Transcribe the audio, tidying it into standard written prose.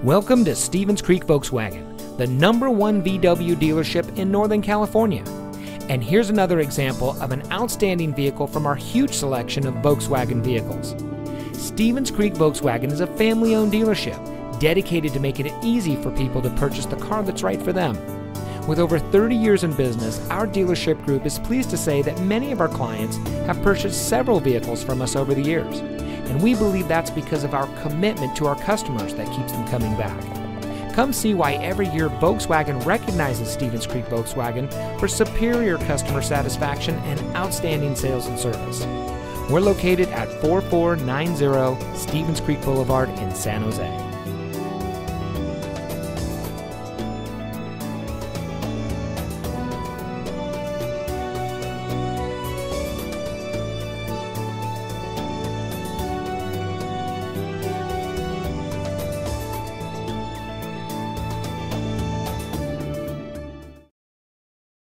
Welcome to Stevens Creek Volkswagen, the #1 VW dealership in Northern California. And here's another example of an outstanding vehicle from our huge selection of Volkswagen vehicles. Stevens Creek Volkswagen is a family-owned dealership dedicated to making it easy for people to purchase the car that's right for them. With over 30 years in business, our dealership group is pleased to say that many of our clients have purchased several vehicles from us over the years. And we believe that's because of our commitment to our customers that keeps them coming back. Come see why every year Volkswagen recognizes Stevens Creek Volkswagen for superior customer satisfaction and outstanding sales and service. We're located at 4490 Stevens Creek Boulevard in San Jose.